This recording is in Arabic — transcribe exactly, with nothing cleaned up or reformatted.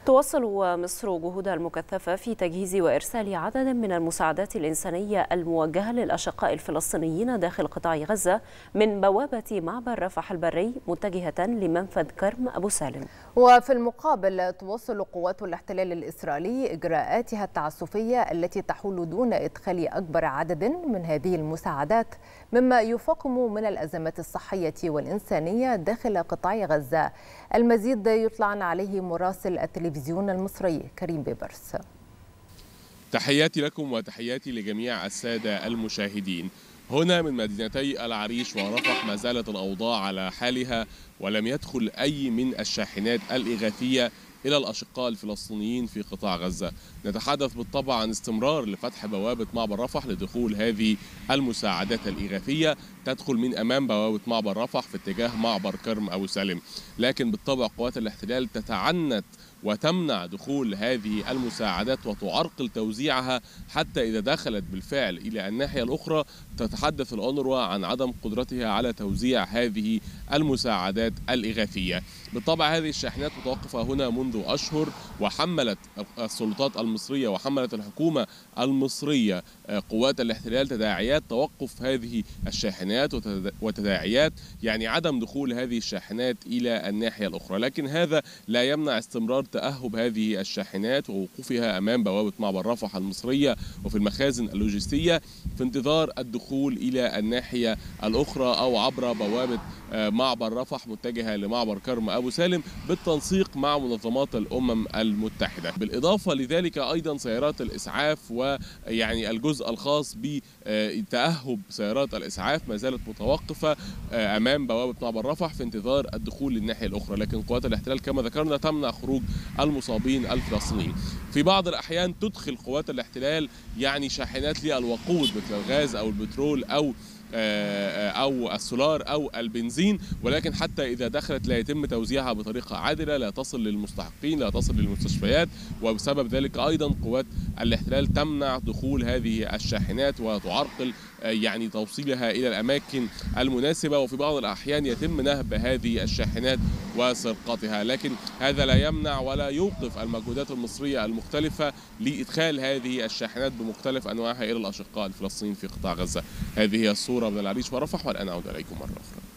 تواصل مصر جهودها المكثفة في تجهيز وإرسال عدد من المساعدات الإنسانية الموجهة للأشقاء الفلسطينيين داخل قطاع غزة من بوابة معبر رفح البري متجهة لمنفذ كرم أبو سالم. وفي المقابل تواصل قوات الاحتلال الإسرائيلي إجراءاتها التعسفية التي تحول دون إدخال أكبر عدد من هذه المساعدات، مما يفاقم من الأزمات الصحية والإنسانية داخل قطاع غزة. المزيد يطلعنا عليه مراسل التلفزيون المصري كريم بيبرس. تحياتي لكم وتحياتي لجميع السادة المشاهدين. هنا من مدينتي العريش ورفح ما زالت الأوضاع على حالها، ولم يدخل أي من الشاحنات الإغاثية إلى الأشقاء الفلسطينيين في قطاع غزة. نتحدث بالطبع عن استمرار لفتح بوابة معبر رفح لدخول هذه المساعدات الإغاثية، تدخل من أمام بوابة معبر رفح في اتجاه معبر كرم أبو سالم، لكن بالطبع قوات الاحتلال تتعنت وتمنع دخول هذه المساعدات وتعرقل توزيعها حتى إذا دخلت بالفعل إلى الناحية الأخرى. تتحدث الأونروا عن عدم قدرتها على توزيع هذه المساعدات الإغاثية. بالطبع هذه الشاحنات متوقفة هنا منذ أشهر، وحملت السلطات المصرية وحملت الحكومة المصرية قوات الاحتلال تداعيات توقف هذه الشاحنات وتداعيات يعني عدم دخول هذه الشاحنات إلى الناحية الأخرى، لكن هذا لا يمنع استمرار تأهب هذه الشاحنات ووقوفها أمام بوابة معبر رفح المصرية وفي المخازن اللوجستية في انتظار الدخول إلى الناحية الأخرى أو عبر بوابة معبر رفح متجهة لمعبر كرم أبو سالم بالتنسيق مع منظمات الأمم المتحدة. بالإضافة لذلك أيضا سيارات الإسعاف ويعني الجزء الخاص بتأهب سيارات الإسعاف ما زالت متوقفة أمام بوابة معبر رفح في انتظار الدخول للناحية الأخرى، لكن قوات الاحتلال كما ذكرنا تمنع خروج المصابين الفلسطينيين. في بعض الأحيان تدخل قوات الاحتلال يعني شاحنات للوقود مثل الغاز أو البترول أو أو السولار أو البنزين، ولكن حتى إذا دخلت لا يتم توزيعها بطريقة عادلة، لا تصل للمستحقين، لا تصل للمستشفيات، وبسبب ذلك أيضا قوات الاحتلال تمنع دخول هذه الشاحنات وتعرقل يعني توصيلها إلى الأماكن المناسبة، وفي بعض الأحيان يتم نهب هذه الشاحنات وسرقتها، لكن هذا لا يمنع ولا يوقف المجهودات المصرية المختلفة لإدخال هذه الشاحنات بمختلف أنواعها إلى الأشقاء الفلسطينيين في قطاع غزة. هذه هي الصورة من العريش ورفح، والآن أعود إليكم مرة أخرى.